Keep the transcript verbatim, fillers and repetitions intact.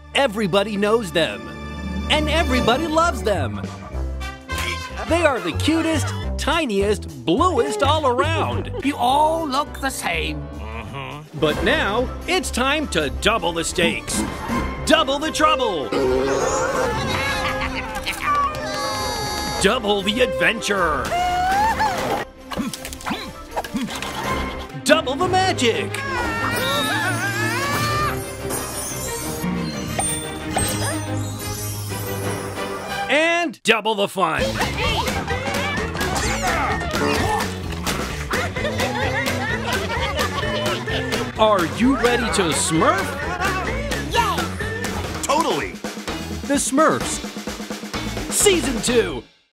Everybody knows them, and everybody loves them. They are the cutest, tiniest, bluest all around. You all look the same. Mm-hmm. But now, it's time to double the stakes. Double the trouble. Double the adventure. Double the magic. And double the fun. Are you ready to Smurf? Yeah! Totally! The Smurfs, Season two.